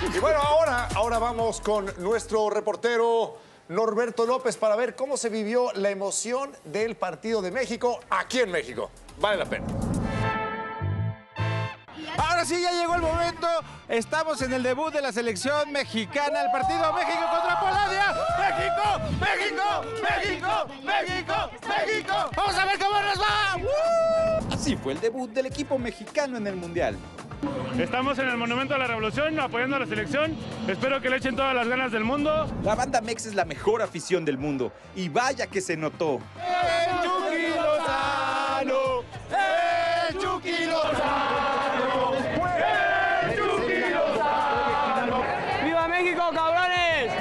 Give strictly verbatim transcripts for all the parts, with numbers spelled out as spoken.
Y bueno, ahora, ahora vamos con nuestro reportero Norberto López para ver cómo se vivió la emoción del partido de México aquí en México. Vale la pena. Ahora sí, ya llegó el momento. Estamos en el debut de la selección mexicana. El partido México contra Polonia. ¡México! ¡México! ¡México! ¡México! ¡México! ¡Vamos a ver cómo nos va! ¡Uh! Así fue el debut del equipo mexicano en el Mundial. Estamos en el Monumento a la Revolución apoyando a la selección. Espero que le echen todas las ganas del mundo. La banda Mex es la mejor afición del mundo. Y vaya que se notó. ¡El Chucky Lozano! ¡El Chucky Lozano! ¡El Chucky Lozano! ¡Viva México, cabrones!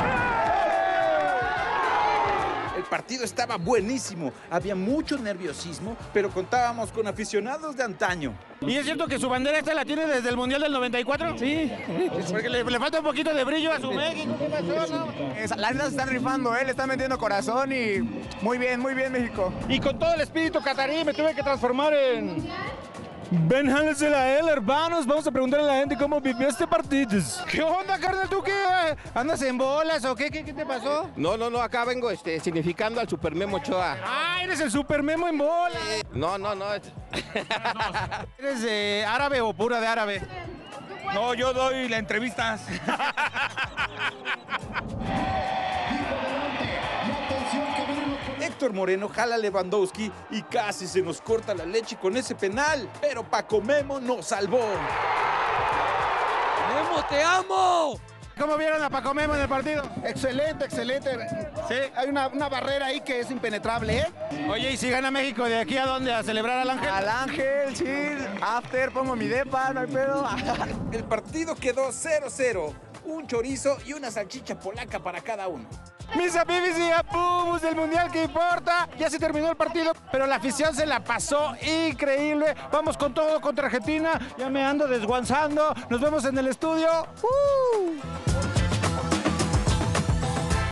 El partido estaba buenísimo. Había mucho nerviosismo, pero contábamos con aficionados de antaño. ¿Y es cierto que su bandera esta la tiene desde el Mundial del noventa y cuatro? Sí. Porque le, le falta un poquito de brillo a su México. ¿Qué pasó, no? Las nenas están rifando, ¿eh? Le están metiendo corazón y muy bien, muy bien México. Y con todo el espíritu catarí me tuve que transformar en... Ben Hanles de la L, hermanos. Vamos a preguntarle a la gente cómo vivió este partido. ¿Qué onda, carnal? ¿Tú qué? ¿Andas en bolas o qué? ¿Qué, qué te pasó? No, no, no, acá vengo este, significando al Super Memo Ochoa. Ah, eres el Super Memo en bolas. No, no, no. ¿Eres de árabe o pura de árabe? No, yo doy las entrevistas. Héctor Moreno jala a Lewandowski y casi se nos corta la leche con ese penal, pero Paco Memo nos salvó. ¡Memo, te amo! ¿Cómo vieron a Paco Memo en el partido? Excelente, excelente. Sí. Hay una, una barrera ahí que es impenetrable, ¿eh? Oye, ¿y si gana México de aquí a dónde? ¿A celebrar al Ángel? Al Ángel, sí. After, pongo mi depa, no hay pedo. El partido quedó cero cero. Un chorizo y una salchicha polaca para cada uno. Mis apibis y apubus del Mundial, ¿qué importa? Ya se terminó el partido, pero la afición se la pasó increíble. Vamos con todo contra Argentina. Ya me ando desguanzando. Nos vemos en el estudio. ¡Uh!